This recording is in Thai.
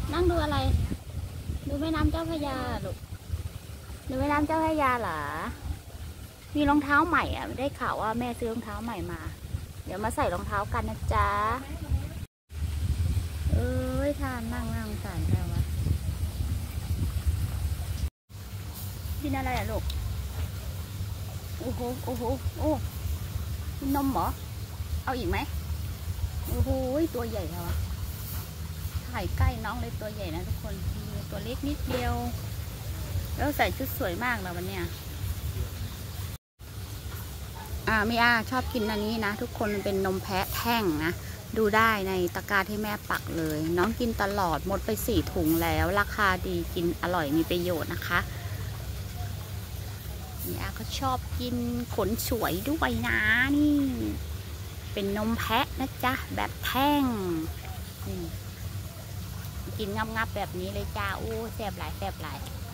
นั่งดูอะไรดูแม่น้ำเจ้าพระยาลูกดูแม่น้ำเจ้าพระยาเหรอมีรองเท้าใหม่อ่ะได้ข่าวว่าแม่ซื้อรองเท้าใหม่มาเดี๋ยวมาใส่รองเท้ากันนะจ๊ะเอ้ยทานนั่งสารแล้ววะกินอะไรอ่ะลูกโอ้โหโอ้โหโอ้กินนมเหรอเอาอีกไหมโอ้โหตัวใหญ่แล้ววะถ่ายใกล้น้องเลยตัวใหญ่นะทุกคนตัวเล็กนิดเดียวแล้วใส่ชุดสวยมากเลยวันเนี้ยมีชอบกินอันนี้นะทุกคนมันเป็นนมแพะแท่งนะดูได้ในตะกร้าที่แม่ปักเลยน้องกินตลอดหมดไป4 ถุงแล้วราคาดีกินอร่อยมีประโยชน์นะคะนี่ก็ชอบกินขนสวยด้วยนะนี่เป็นนมแพะนะจ๊ะแบบแท่งกินงับแบบนี้เลยจ้าโอ้แซ่บหลาย